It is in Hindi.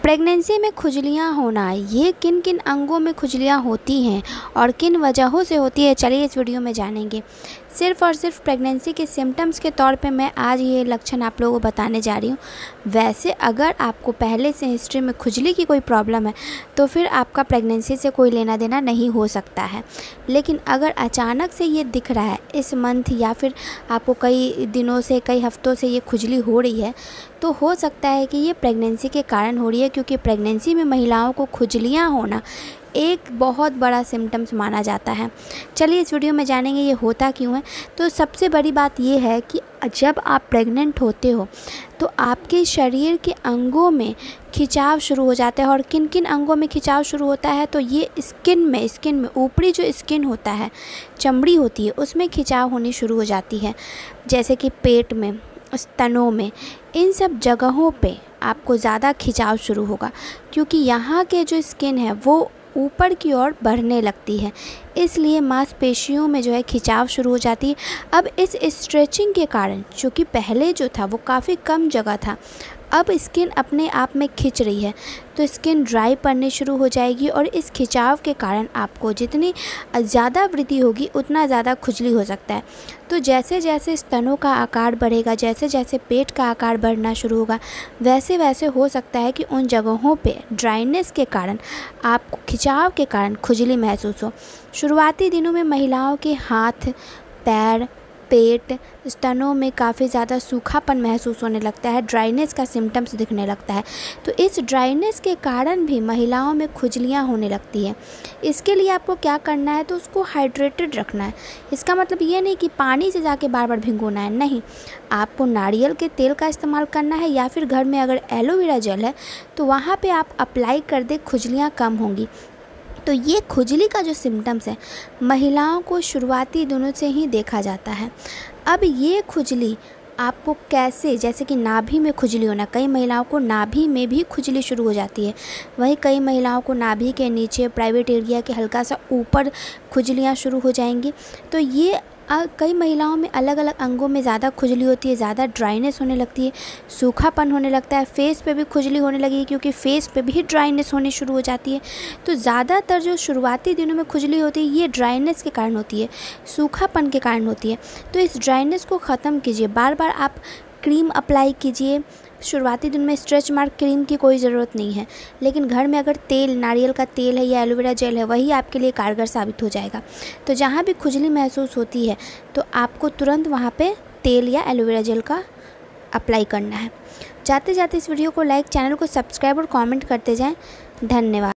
प्रेगनेंसी में खुजलियाँ होना, ये किन किन अंगों में खुजलियाँ होती हैं और किन वजहों से होती है, चलिए इस वीडियो में जानेंगे। सिर्फ़ और सिर्फ प्रेगनेंसी के सिम्टम्स के तौर पे मैं आज ये लक्षण आप लोगों को बताने जा रही हूँ। वैसे अगर आपको पहले से हिस्ट्री में खुजली की कोई प्रॉब्लम है तो फिर आपका प्रेगनेंसी से कोई लेना देना नहीं हो सकता है। लेकिन अगर अचानक से ये दिख रहा है इस मंथ या फिर आपको कई दिनों से, कई हफ्तों से ये खुजली हो रही है, तो हो सकता है कि ये प्रेगनेंसी के कारण हो रही है, क्योंकि प्रेगनेंसी में महिलाओं को खुजलियाँ होना एक बहुत बड़ा सिम्टम्स माना जाता है। चलिए इस वीडियो में जानेंगे ये होता क्यों है। तो सबसे बड़ी बात ये है कि जब आप प्रेग्नेंट होते हो तो आपके शरीर के अंगों में खिंचाव शुरू हो जाता है। और किन किन अंगों में खिंचाव शुरू होता है, तो ये स्किन में ऊपरी जो स्किन होता है, चमड़ी होती है, उसमें खिंचाव होनी शुरू हो जाती है। जैसे कि पेट में, स्तनों में, इन सब जगहों पे आपको ज़्यादा खिंचाव शुरू होगा, क्योंकि यहाँ के जो स्किन है वो ऊपर की ओर बढ़ने लगती है, इसलिए मांसपेशियों में जो है खिंचाव शुरू हो जाती है। अब इस स्ट्रेचिंग के कारण, चूँकि पहले जो था वो काफ़ी कम जगह था, अब स्किन अपने आप में खिंच रही है, तो स्किन ड्राई पड़ने शुरू हो जाएगी। और इस खिंचाव के कारण आपको जितनी ज़्यादा वृद्धि होगी उतना ज़्यादा खुजली हो सकता है। तो जैसे जैसे स्तनों का आकार बढ़ेगा, जैसे जैसे पेट का आकार बढ़ना शुरू होगा, वैसे वैसे हो सकता है कि उन जगहों पे ड्राइनेस के कारण, आपको खिंचाव के कारण खुजली महसूस हो। शुरुआती दिनों में महिलाओं के हाथ, पैर, पेट, स्तनों में काफ़ी ज़्यादा सूखापन महसूस होने लगता है, ड्राइनेस का सिम्टम्स दिखने लगता है। तो इस ड्राइनेस के कारण भी महिलाओं में खुजलियाँ होने लगती है। इसके लिए आपको क्या करना है, तो उसको हाइड्रेटेड रखना है। इसका मतलब ये नहीं कि पानी से जाके बार बार भिगोना है, नहीं, आपको नारियल के तेल का इस्तेमाल करना है, या फिर घर में अगर एलोवेरा जेल है तो वहाँ पर आप अप्लाई कर दे, खुजलियाँ कम होंगी। तो ये खुजली का जो सिम्टम्स है महिलाओं को शुरुआती दिनों से ही देखा जाता है। अब ये खुजली आपको कैसे, जैसे कि नाभि में खुजली होना, कई महिलाओं को नाभि में भी खुजली शुरू हो जाती है। वहीं कई महिलाओं को नाभि के नीचे, प्राइवेट एरिया के हल्का सा ऊपर खुजलियाँ शुरू हो जाएंगी। तो ये कई महिलाओं में अलग अलग अंगों में ज़्यादा खुजली होती है, ज़्यादा ड्राइनेस होने लगती है, सूखापन होने लगता है, फेस पे भी खुजली होने लगी, क्योंकि फेस पे भी ड्राइनेस होनी शुरू हो जाती है। तो ज़्यादातर जो शुरुआती दिनों में खुजली होती है ये ड्राइनेस के कारण होती है, सूखापन के कारण होती है। तो इस ड्राइनेस को ख़त्म कीजिए, बार बार आप क्रीम अप्लाई कीजिए। शुरुआती दिन में स्ट्रेच मार्क क्रीम की कोई ज़रूरत नहीं है, लेकिन घर में अगर तेल, नारियल का तेल है या एलोवेरा जेल है, वही आपके लिए कारगर साबित हो जाएगा। तो जहाँ भी खुजली महसूस होती है तो आपको तुरंत वहाँ पे तेल या एलोवेरा जेल का अप्लाई करना है। जाते जाते इस वीडियो को लाइक, चैनल को सब्सक्राइब और कमेंट करते जाएं। धन्यवाद।